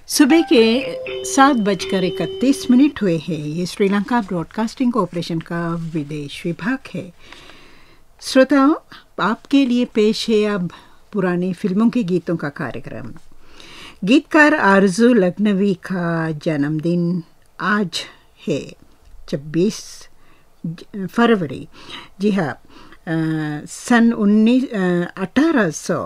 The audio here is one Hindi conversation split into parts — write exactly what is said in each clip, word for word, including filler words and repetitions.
सुबह के सात बजकर इकतीस मिनट हुए हैं। ये श्रीलंका ब्रॉडकास्टिंग कॉरपोरेशन का विदेश विभाग है। श्रोताओं, आपके लिए पेश है अब पुरानी फिल्मों के गीतों का कार्यक्रम। गीतकार आरजू लखनवी का जन्मदिन आज है छब्बीस फरवरी। जी हाँ, सन उन्नीस अठारह सौ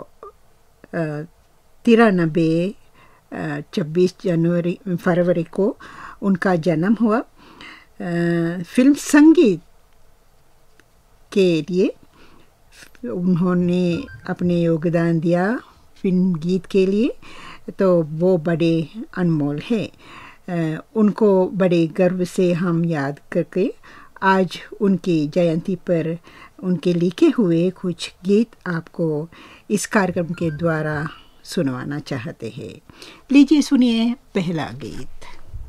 तिरानबे छब्बीस जनवरी फरवरी को उनका जन्म हुआ। फिल्म संगीत के लिए उन्होंने अपने योगदान दिया फिल्म गीत के लिए, तो वो बड़े अनमोल है। उनको बड़े गर्व से हम याद करके आज उनकी जयंती पर उनके लिखे हुए कुछ गीत आपको इस कार्यक्रम के द्वारा सुनवाना चाहते हैं। लीजिए सुनिए पहला गीत।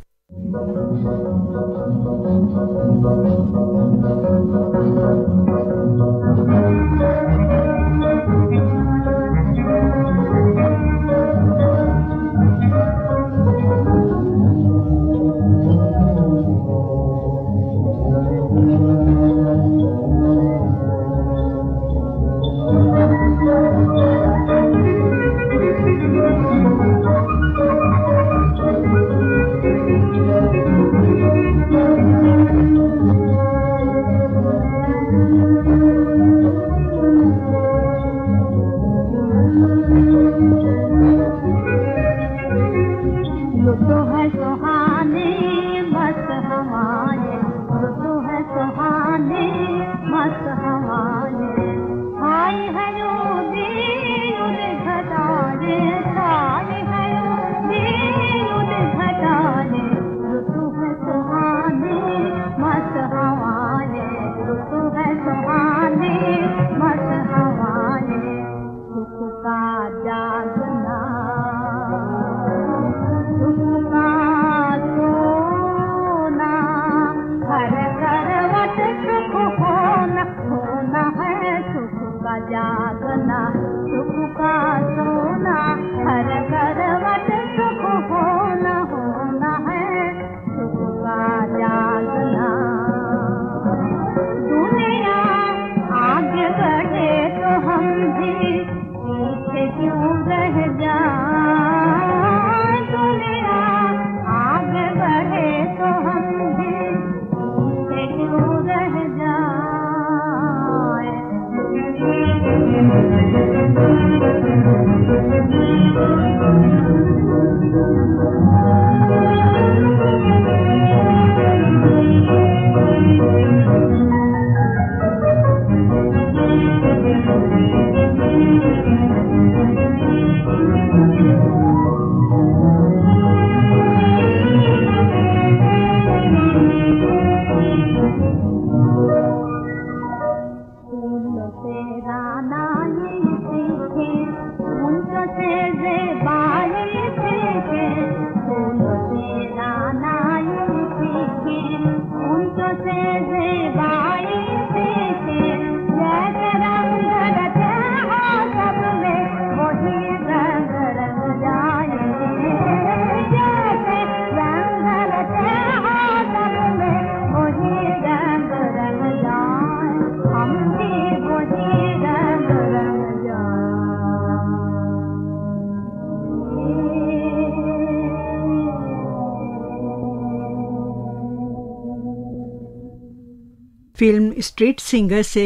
फिल्म स्ट्रीट सिंगर से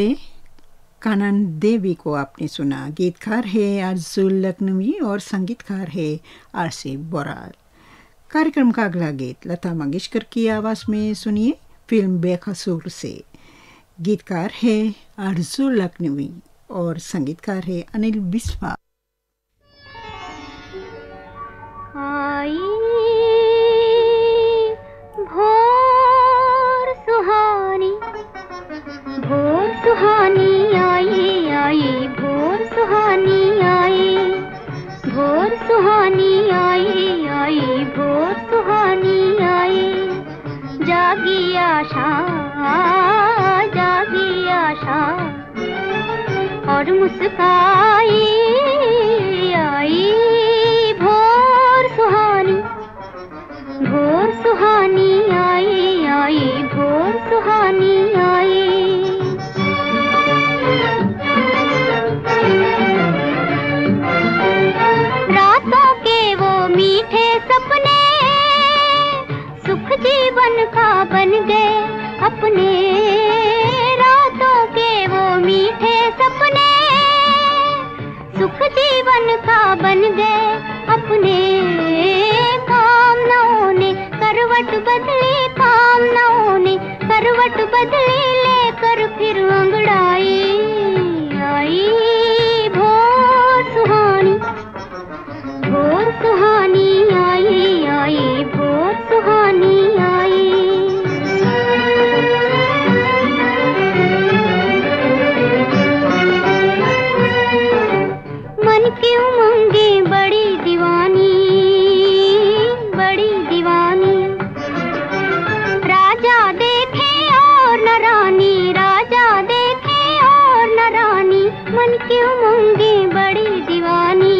कानन देवी को आपने सुना। गीतकार है आरजू लखनवी और संगीतकार है आर सी बोराल। कार्यक्रम का अगला गीत लता मंगेशकर की आवाज़ में सुनिए, फिल्म बेकसूर से। गीतकार है आरजू लखनवी और संगीतकार है अनिल बिस्वा। भोर सुहानी आई आई भोर सुहानी आई, भोर सुहानी आई आई भोर सुहानी आई। जागी आशा जागी आशा और मुस्काई आई भोर सुहानी। मीठे सपने सुख जीवन का बन गए अपने, रातों के वो मीठे सपने सुख जीवन का बन गए अपने। कामनाओं ने करवट बदली, कामनाओं ने करवट बदली, लेकर फिर अंगड़ाई आई भोर सुहानी, भोर सुहानी आई आई भोर सुहानी आई। मन की उमंगें बड़ी दीवानी, बड़ी दीवानी, राजा देखे और न रानी, राजा देखे और न रानी, मन की उमंगें बड़ी दीवानी,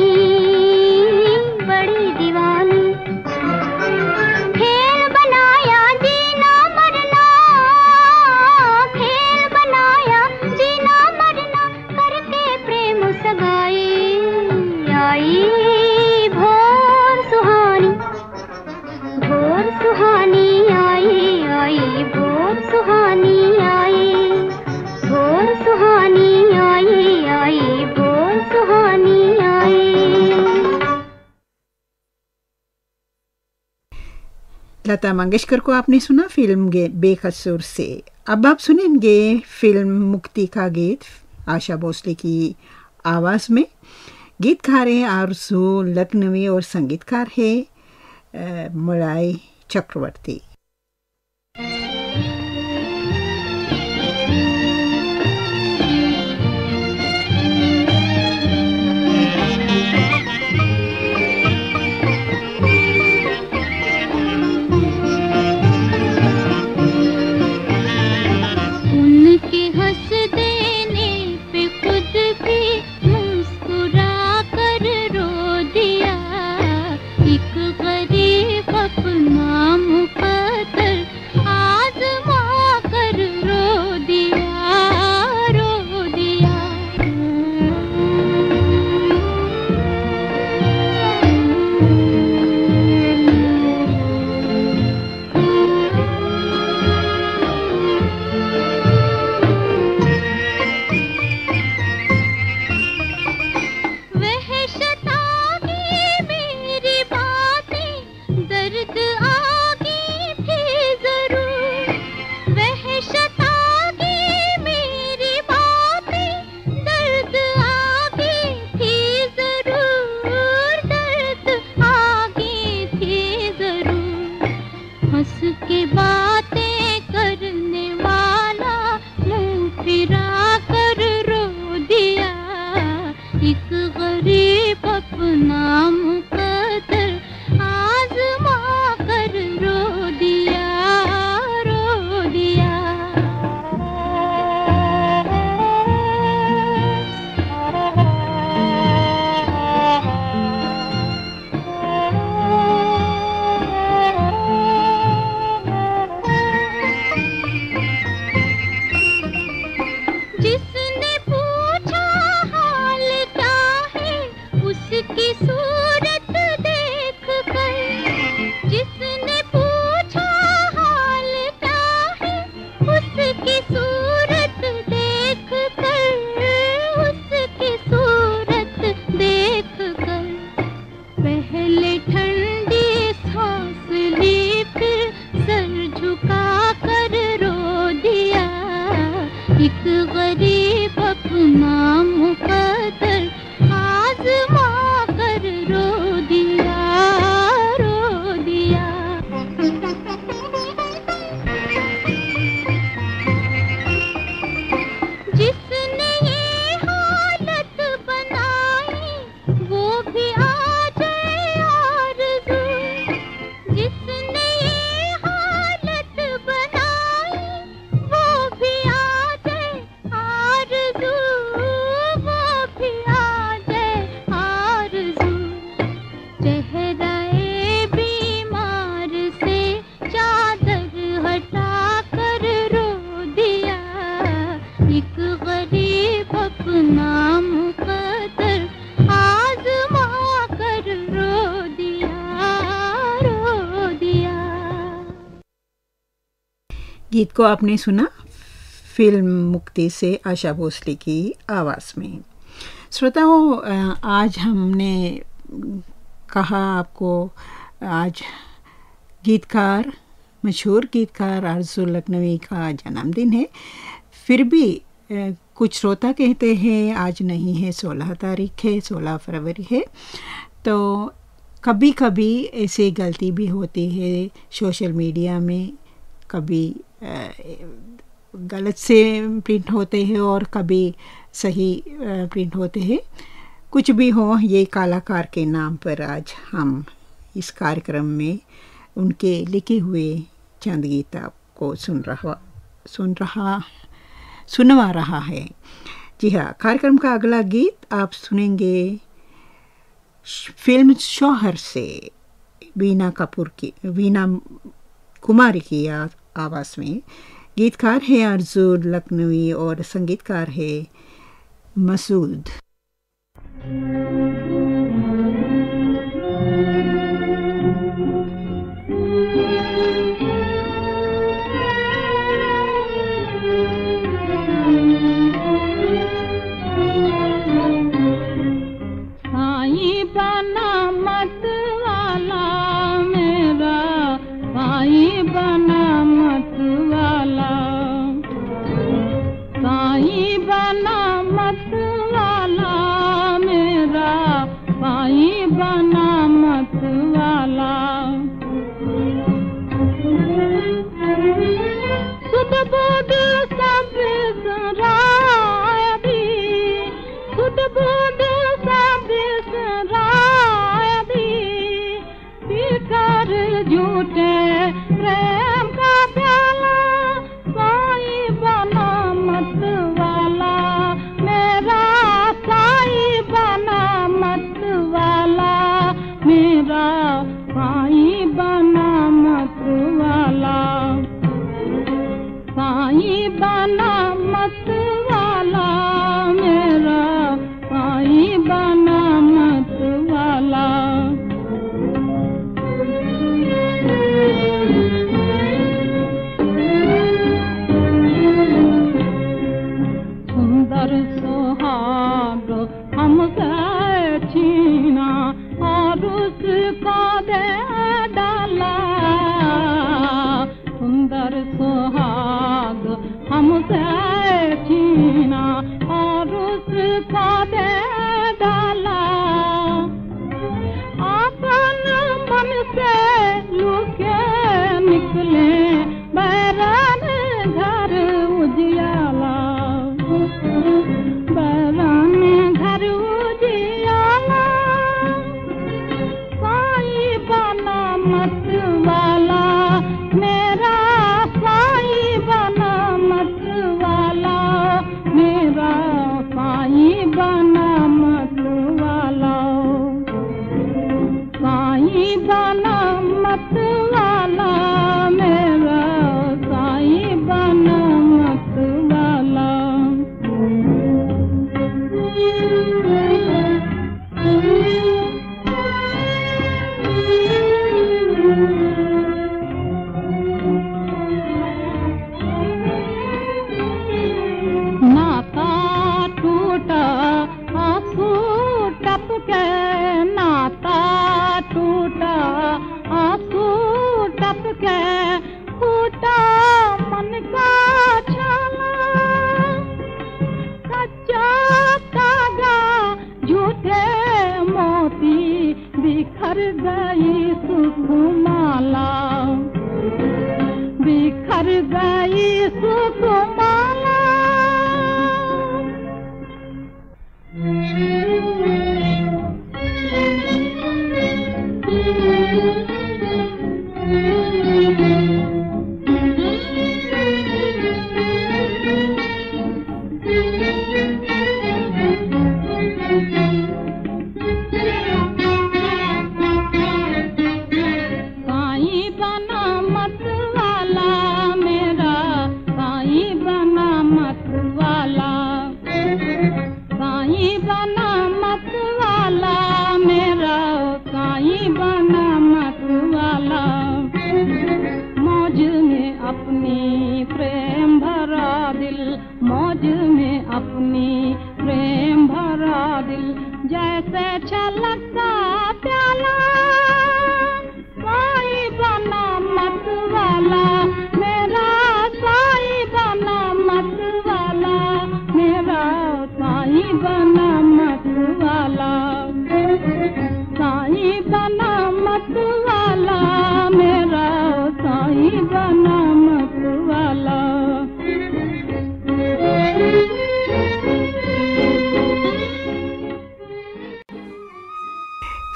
बड़ी दीवानी। खेल बनाया जीना मरना, खेल बनाया जीना मरना, करके प्रेम सगाई आई भोर सुहानी, भोर सुहानी आई आई भोर सुहानी आई, भोर सुहानी आई आई भोर सुहानी आई। लता मंगेशकर को आपने सुना फिल्म गे बेकसूर से। अब आप सुनेंगे फिल्म मुक्ति का गीत आशा भोसले की आवाज़ में। गीतकार हैं आरजू लखनवी और संगीतकार है मलाय चक्रवर्ती। उनके हंस देने पे खुद भी मुस्कुरा कर रो दिया, एक गरीब अपना मुखा गीत को आपने सुना फिल्म मुक्ति से आशा भोसले की आवाज़ में। श्रोताओं, आज हमने कहा आपको, आज गीतकार, मशहूर गीतकार आरज़ू लखनवी का जन्मदिन है। फिर भी कुछ श्रोता कहते हैं आज नहीं है, सोलह तारीख है, सोलह फरवरी है। तो कभी कभी ऐसी गलती भी होती है सोशल मीडिया में, कभी गलत से प्रिंट होते हैं और कभी सही प्रिंट होते हैं। कुछ भी हो, ये कलाकार के नाम पर आज हम इस कार्यक्रम में उनके लिखे हुए चंद गीत आपको सुन रहा सुन रहा सुनवा रहा है। जी हाँ, कार्यक्रम का अगला गीत आप सुनेंगे फिल्म शौहर से वीना कपूर की वीना कुमारी की आवाज़ में। गीतकार है आरज़ू लखनवी और संगीतकार है मसूद।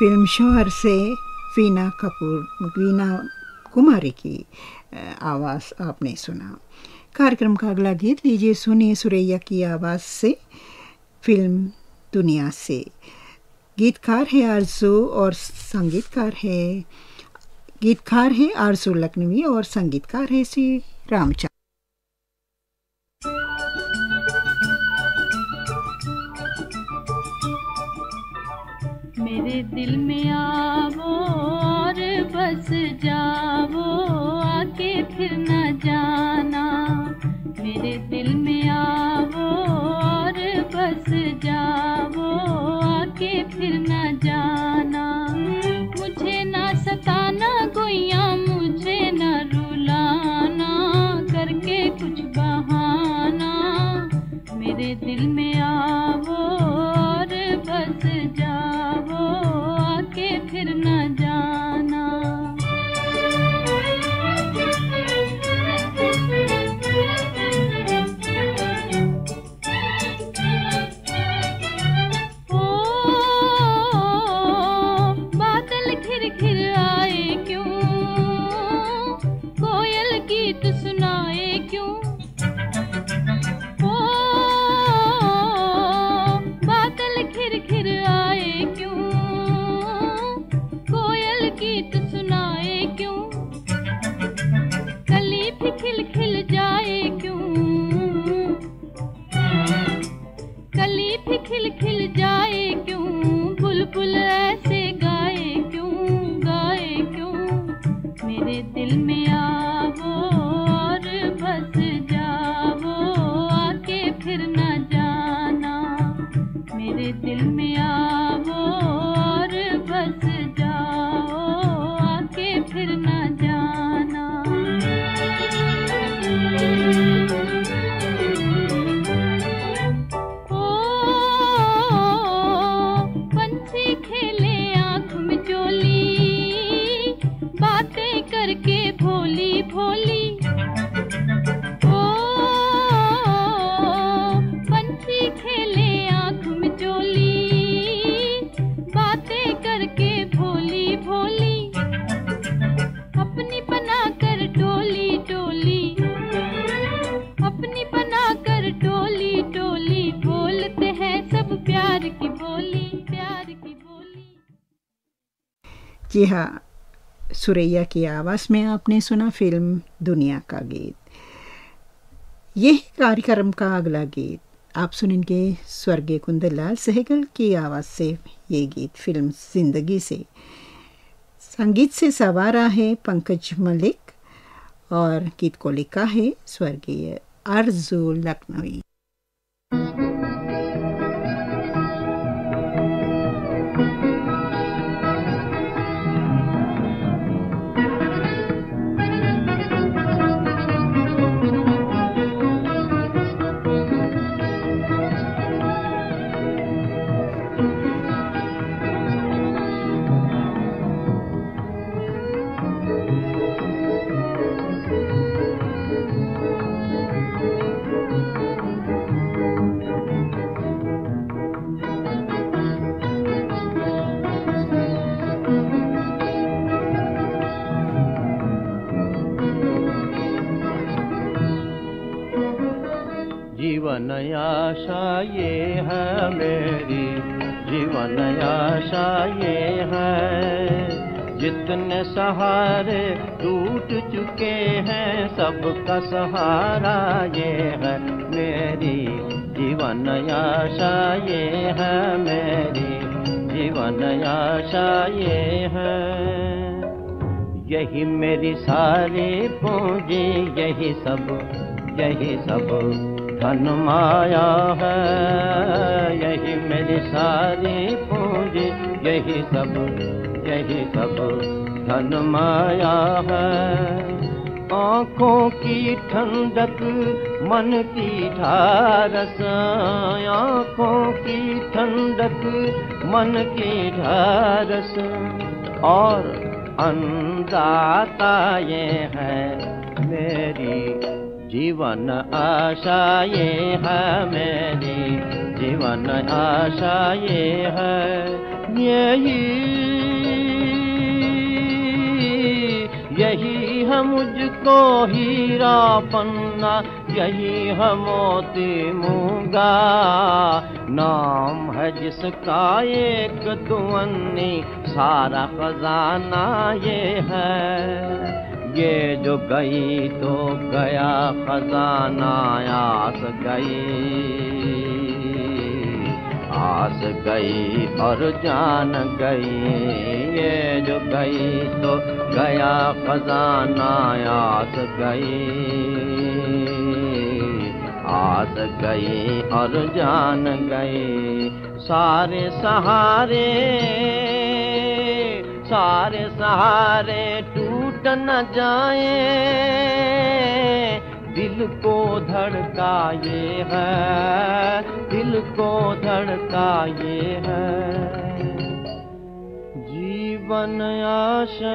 फिल्म शौहर से वीना कपूर वीना कुमारी की आवाज़ आपने सुना। कार्यक्रम का अगला गीत लीजिए सुनिए सुरैया की आवाज़ से फिल्म दुनिया से। गीतकार है आरजू और संगीतकार है गीतकार है आरजू लखनवी और संगीतकार है श्री रामचंद्र। मेरे दिल में आवो और बस जाओ, आके फिर न जाना। मेरे दिल में आवो और बस जाओ, आके फिर न जाना। मुझे ना सताना गोइया, मुझे न रुलाना, करके कुछ बहाना। मेरे दिल में आवो और बस जाओ, आके फिर न जाना। ओ बादल घिर घिर आए क्यों, कोयल गीत सुनाए क्यों। ओ बादल घिर घिर आए क्यों, कोयल गीत सुनाए क्यों। कली भी खिल खिल जाए क्यों, कली भी खिल खिल जाए क्यों। बुलबुल ऐसे गाए क्यों, गाए क्यों। मेरे दिल में आवो और बस जाओ, आके फिर न जाना। मेरे दिल में आवो और बस जाओ, आके फिर न जाना। ओ पंछी खेले आँख में चोली, बातें करके भोली भोली। ओ पंछी खेले आँख में चोली, बातें करके भोली भोली। अपनी बना कर टोली टोली, अपनी बना कर टोली टोली। बोलते हैं सब प्यार की बोली, प्यार की बोली। जी हाँ, सुरैया की आवाज़ में आपने सुना फिल्म दुनिया का गीत। यह कार्यक्रम का अगला गीत आप सुनेंगे स्वर्गीय कुंदनलाल सहगल की आवाज़ से। ये गीत फिल्म जिंदगी से। संगीत से सवारा है पंकज मलिक और गीत को लिखा है स्वर्गीय आरजू लखनवी। जीवन आशा ये है मेरी, जीवन आशा ये है। जितने सहारे टूट चुके हैं, सबका सहारा ये है मेरी। जीवन आशा ये है मेरी, जीवन आशा ये है। यही मेरी सारी पूंजी, यही सब यही सब धन माया है। यही मेरी सारी पूंजी, यही सब यही सब धन माया है। आँखों की ठंडक, मन की ढारस, आँखों की ठंडक, मन की ढारस। और अन्नदाता ये है मेरी, जीवन आशा ये है मेरी, जीवन आशा ये है। यही यही है मुझको हीरा पन्ना, यही है मोती मूंगा। नाम है जिसका एक दुअन्नी, सारा खजाना ये है। ये जो गई तो गया खजाना, आस गई आस गई और जान गई। ये जो गई तो गया खजाना, आस गई आस गई और जान गई। सारे सहारे सारे सहारे टूट न जाए, दिल को धड़का ये है, दिल को धड़का ये है। जीवन आशा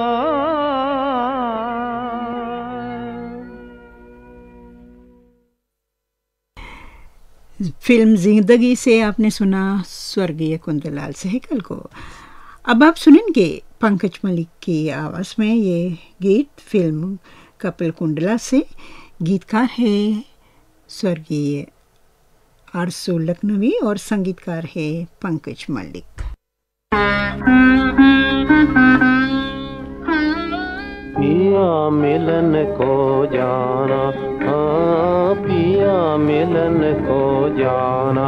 फिल्म जिंदगी से आपने सुना स्वर्गीय कुंदलाल सहगल को। अब आप सुनेंगे पंकज मलिक की आवाज़ में ये गीत फिल्म कपिल कुंडला से। गीतकार है स्वर्गीय आरसू लखनवी और संगीतकार है पंकज मलिक। पिया मिलन को जाना, हाँ पिया मिलन को जाना।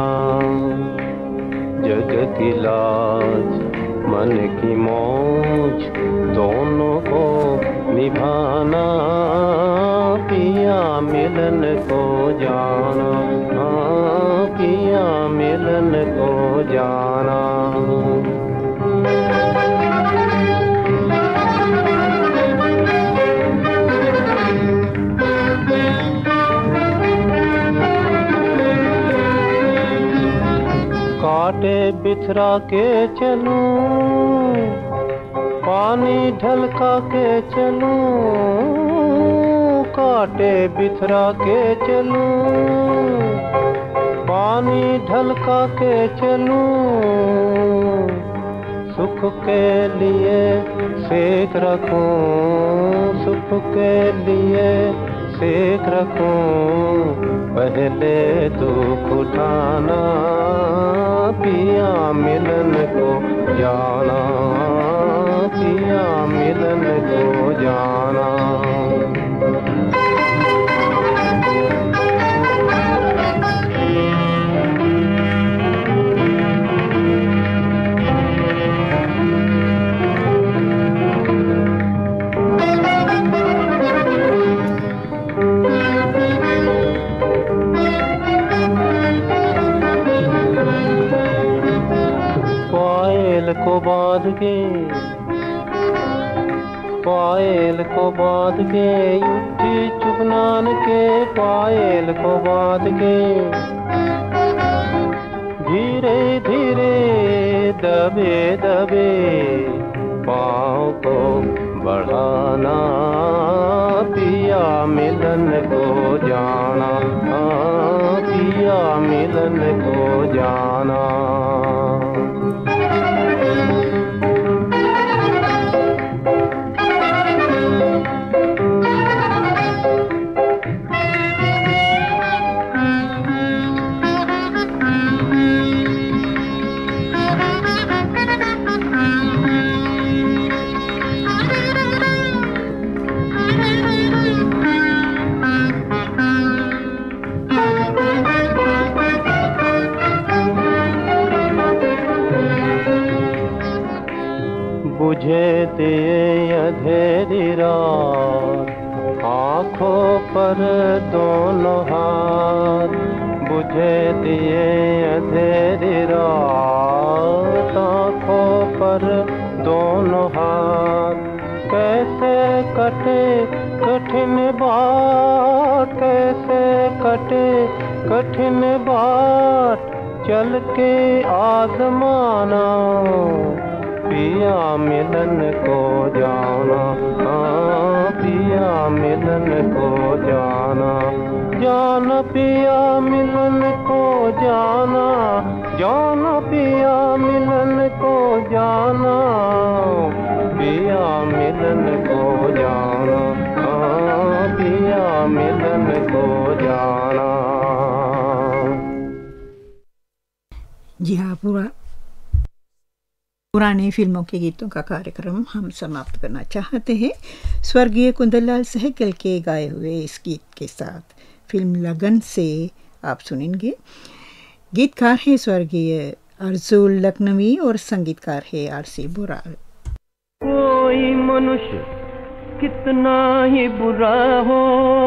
जग की लाज मन की मौज दोनों को निभाना। पिया मिलन को जाना, हाँ पिया मिलन को जाना। कांटे बिथरा के चलूं, पानी ढलका के चलूं। कांटे बिथरा के चलूं, पानी ढलका के चलूं। सुख के लिए सेक रखूं, सुख के लिए सेक रखूं। पहले दुख उठाना, पिया मिलन को जाना, पिया मिलन को जाना। को बांध के, पायल को बांध के, उठी चुगनान के पायल को बांध के। धीरे धीरे दबे दबे पाँव को बढ़ाना। पिया मिलन को जाना, हाँ पिया मिलन को जाना। बुझे दिए अंधेरी रात, आँखों पर दोनों हाथ। बुझे दिए अंधेरी रात, आँखों पर दोनों हाथ। कैसे कटे कठिन बाट, कैसे कटे कठिन बाट। चल के आजमाना, पिया मिलन को जाना, हाँ पिया मिलन को जाना। जान पिया मिलन को जाना, जान पिया मिलन को जाना। पिया मिलन को जाना। जी हाँ, पूरा पुराने फिल्मों के गीतों का कार्यक्रम हम समाप्त करना चाहते हैं स्वर्गीय कुंदनलाल सहगल के गाए हुए इस गीत के साथ। फिल्म लगन से आप सुनेंगे। गीतकार है स्वर्गीय अर्जुल लखनवी और संगीतकार है आर सी बुराड़। कोई मनुष्य कितना ही बुरा हो,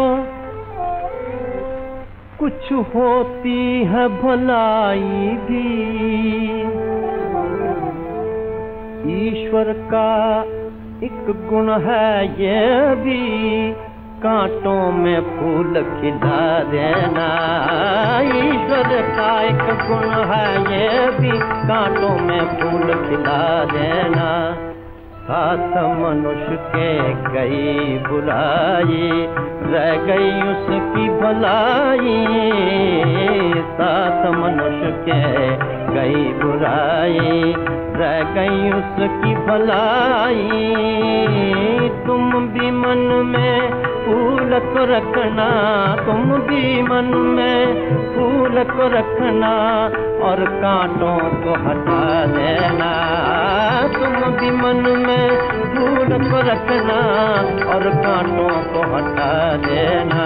कुछ होती है भलाई भी। ईश्वर का एक गुण है ये भी, कांटों में फूल खिला देना। ईश्वर का एक गुण है ये भी, कांटों में फूल खिला देना। साथ मनुष्य के गई बुराई, रह गई उसकी भलाई। साथ मनुष्य के गई बुराई, रह गई उसकी भलाई। तुम भी मन में फूल को रखना, तुम भी मन में फूल को रखना, और कांटों को हटा देना। तुम भी मन में फूल को रखना, और कांटों को हटा देना।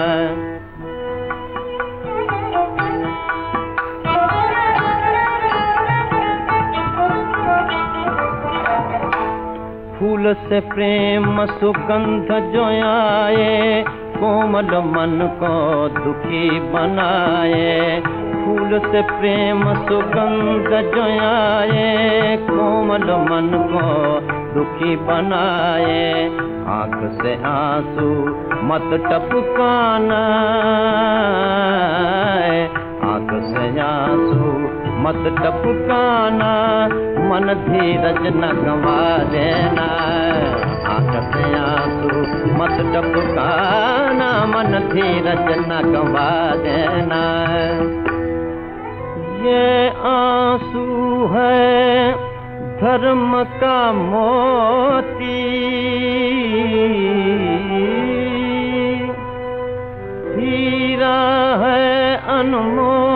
फूल से प्रेम सुगंध जो आए, कोमल मन को दुखी बनाए। फूल से प्रेम सुगंध जो आए, कोमल मन को दुखी बनाए। आँख से आंसू मत टपकाना, आँख से आंसू मत टपकाना, मन धीरज न गंवा देना। आँख से आंसू मत टपकाना, मन धीरज न गंवा देना। ये आंसू है धर्म का मोती, हीरा है अनमोल।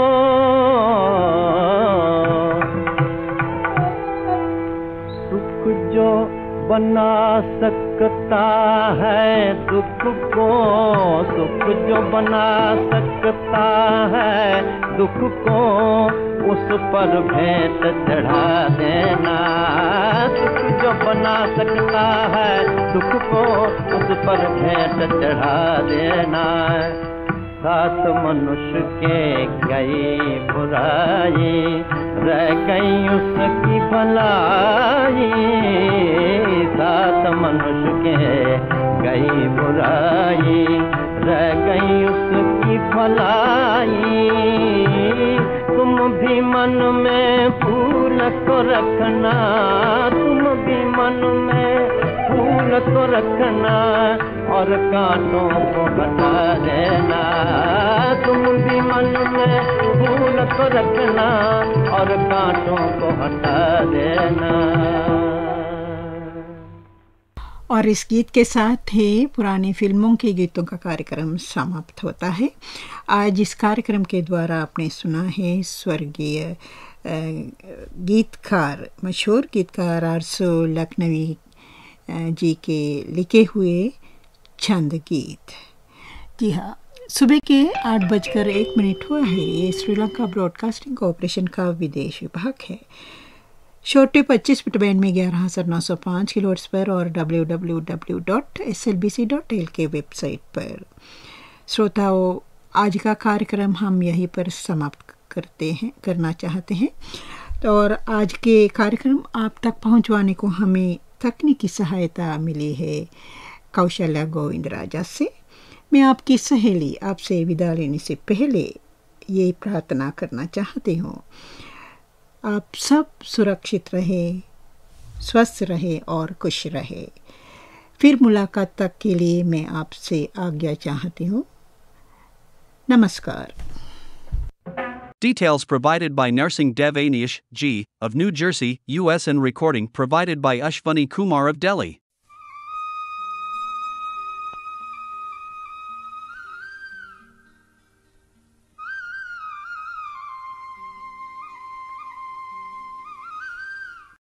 सुख जो बना सकता है दुख को, सुख जो बना सकता है दुख को, उस पर भेंट चढ़ा देना। सुख जो बना सकता है दुख को, उस पर भेंट चढ़ा देना। साथ मनुष्य के गई बुराई, रह गई उसकी भलाई। साथ मनुष्य के गई बुराई, रह गई उसकी भलाई। तुम भी मन में फूल को रखना, तुम भी मन में फूल को रखना, और कांटों को हटा देना। तुम भी मन में फूल को रखना, और कांटों को हटा देना। और इस गीत के साथ ही पुरानी फिल्मों के गीतों का कार्यक्रम समाप्त होता है। आज इस कार्यक्रम के द्वारा आपने सुना है स्वर्गीय गीतकार, मशहूर गीतकार अर्जुल लखनवी जी के लिखे हुए छंद गीत। जी हाँ, सुबह के आठ बजकर एक मिनट हुआ है। ये श्रीलंका ब्रॉडकास्टिंग कॉरपोरेशन का विदेश विभाग है। छोटे पच्चीस मीटर बैंड में ग्यारह हज़ार नौ सौ पाँच किलोहर्ट्ज़ पर और W W W dot S L B C dot L K website पर। श्रोताओं, आज का कार्यक्रम हम यहीं पर समाप्त करते हैं करना चाहते हैं। तो और आज के कार्यक्रम आप तक पहुंचवाने को हमें तकनीकी सहायता मिली है कौशल्या गोविंद राजा से। मैं आपकी सहेली आपसे विदा लेने से पहले ये प्रार्थना करना चाहती हूँ, आप सब सुरक्षित रहे, स्वस्थ रहे और खुश रहे। फिर मुलाकात तक के लिए मैं आपसे आज्ञा चाहती हूँ। नमस्कार। Details provided by Nursing Dev Anish G of New Jersey, U S and recording provided by Ashwani Kumar of Delhi.